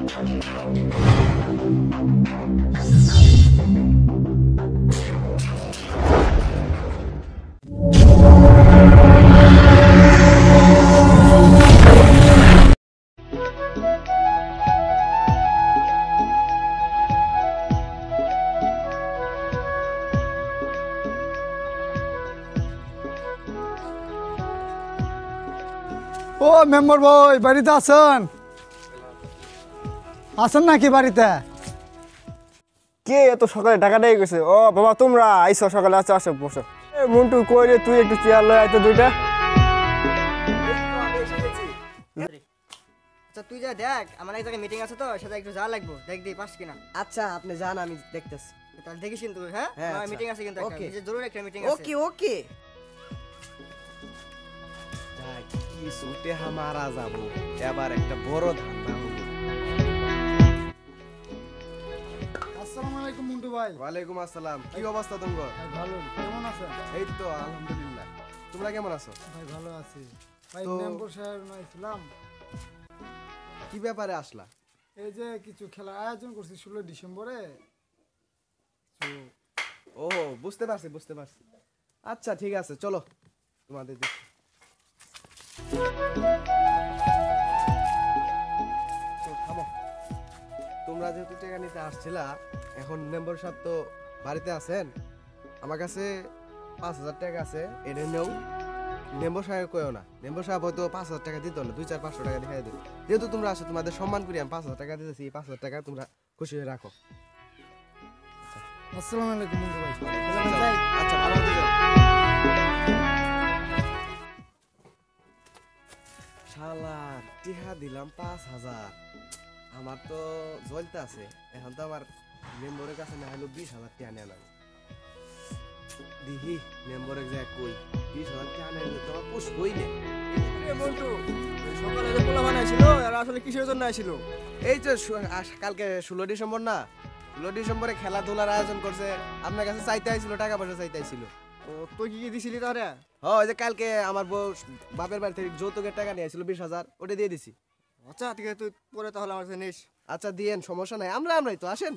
ও member ভাই বাড়িতে আছেন? আছেন নাকি বাড়িতে? কে এত সকালে টাকা দিয়ে গেছে? ও বাবা তোমরা আইসো সকালে, আচ্ছা আসো বসো। মন্টু কই রে, তুই একটু চেয়ার লয় আইতো দুইটা। আচ্ছা তুই যা দেখ, আমার এক জায়গায় মিটিং আছে তো, সেটা একটু যা লাগবো, দেখ দিই পাস কিনা। আচ্ছা আপনি যান, আমি দেখতেছি। তাহলে দেখিস কিন্তু, হ্যাঁ আমার মিটিং আছে কিন্তু, ওকে জরুরি একটা মিটিং আছে। ওকে ওকে কি সুটে হামারা যাব, এবার একটা বড় ধান্দা হলো। আসসালামু আলাইকুম মন্টু ভাই। ওয়ালাইকুম আসসালাম। কি অবস্থা তোমার? ভালো, কেমন আছেন? এই তো আলহামদুলিল্লাহ। তোমরা কেমন আছো? ভাই ভালো আছি ভাই। তো- মেম্বার সাহেব নাইছিলাম, কি ব্যাপারে আসলা? এই যে কিছু খেলার আয়োজন করছি 16 ডিসেম্বরে। ও বুঝতে পারছি। আচ্ছা ঠিক আছে, চলো তোমাদের দেখি। তো থামো, তোমরা যেহেতু টাকা নিতে আসছিলা, এখন মেম্বার সাহেব তো বাড়িতে আছেন, আমার কাছে 5,000 টাকা আছে, এটা নেও। মেম্বার সাহেব কইও না, মেম্বার সাহেব হয়তো 5,000 টাকা দিত না, 200-500 টাকা দেখাই দেবে। যেহেতু তোমরা আসো, তোমাদের সম্মান করি, আমি 5,000 টাকা দিতেছি, 5,000 টাকা তোমরা খুশি হয়ে রাখো। আসসালামু আলাইকুম মন্টু ভাই। আচ্ছা ভালো মতো যাও। শালার টিহা দিলাম 5,000, আমার তো জ্বলতে আছে। এখন তো আমার মেম্বরের কাছে না হলো 20,000 টাকা নেওয়া লাগে। দিহি মেম্বরের যায় কই 20,000 টাকা নিলে তো আমার পুষবই না। মন্টু সকালে যে পোলা বানাইছিল, এরা আসলে কিসের জন্য আইছিল? এই তো কালকে 16 ডিসেম্বর না, 16 ডিসেম্বরে খেলাধুলার আয়োজন করছে, আপনার কাছে চাইতে আইছিল, টাকা পয়সা চাইতে আইছিল। ও তুই কি কি দিছিলি তাহলে? ওই যে কালকে আমার বউ বাপের বাড়ি থেকে যৌতুকের টাকা নিয়ে আসছিল 20,000, ওটা দিয়ে দিছি। আচ্ছা ঠিক আছে, তুই পরে তাহলে আমার কাছে নিস। আচ্ছা দিয়েন, সমস্যা নাই, আমরাই তো, আসেন।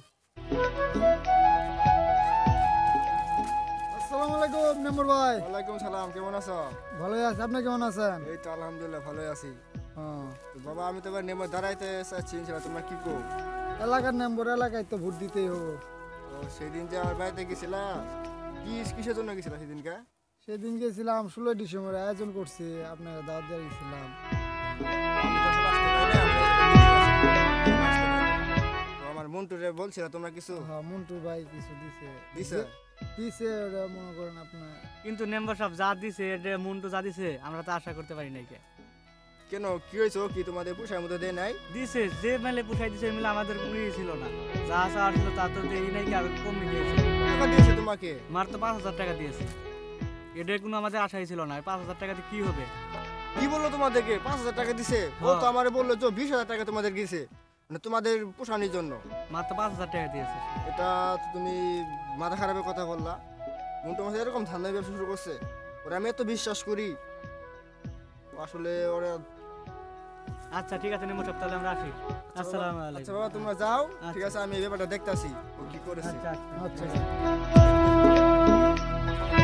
আসসালামু আলাইকুম মেম্বার ভাই। ওয়ালাইকুম সালাম, কেমন আছো? ভালোই আছি, আপনি কেমন আছেন? এই তো আলহামদুলিল্লাহ ভালোই আছি। হ্যাঁ, তো বাবা আমি তো এবার নেমে দাঁড়াইতে চাচ্ছি, তোমরা কি কো? এলাকার মেম্বার, এলাকায় তো ভোট দিতেই হবে। ও সেদিন যে আমার বাড়িতে গেছিলা, কিসের জন্য গেছিলা সেদিনকে? সেদিন গেছিলাম 16 ডিসেম্বরে আয়োজন করছি, আপনারা দাওয়াত দিয়ে গেছিলাম। আমি তো আসলে আসতে পারি নাই, আমার আসতে পারি। তো আমার মন্টুরে বলছিল তোমরা কিছু হ্যাঁ মন্টু ভাই কিছু দিছে দিছে? দিছে ওটা মনে করেন আপনার। কিন্তু মেম্বার সব যা দিছে, এটা মুন্টু যা দিছে, আমরা তো আশা করতে পারি নাই। কেন কি হয়েছে? কি তোমাদের পোষার মধ্যে দেয় নাই? দিছে যে মেলে পুষাই দিছে, মিলে আমাদের কোনো ছিল না, যা চাওয়ার ছিল তা তো দেই নাই, কি আর কমই দিয়েছে। টাকা দিয়েছে তোমাকে? মার তো 5,000 টাকা দিয়েছে, এটা কোনো আমাদের আশাই ছিল না। 5,000 টাকা দিয়ে কি হবে? কি বললো তোমাদেরকে? 5,000 টাকা দিছে? ও তো আমারে বললো যে 20,000 টাকা তোমাদের গেছে, মানে তোমাদের পোষানোর জন্য। মার তো 5,000 টাকা দিয়েছে। এটা তো তুমি মাথা খারাপের কথা বললা। মন্টু মাসে এরকম ধান্দার ব্যবসা শুরু করছে, ওরা আমি এত বিশ্বাস করি, আসলে ওরা। আচ্ছা ঠিক আছে মেম্বার সাহেব, তাহলে আমরা আসি। আসসালামু আচ্ছা আলাইকুম। বাবা তোমরা যাও, ঠিক আছে, আমি এই ব্যাপারটা দেখতাছি ও কি করেছে। আচ্ছা